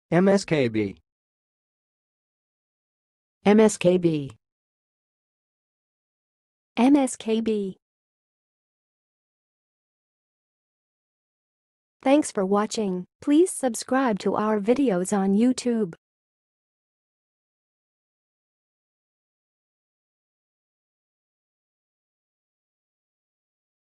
MSKB. MSKB. MSKB. Thanks for watching. Please subscribe to our videos on YouTube.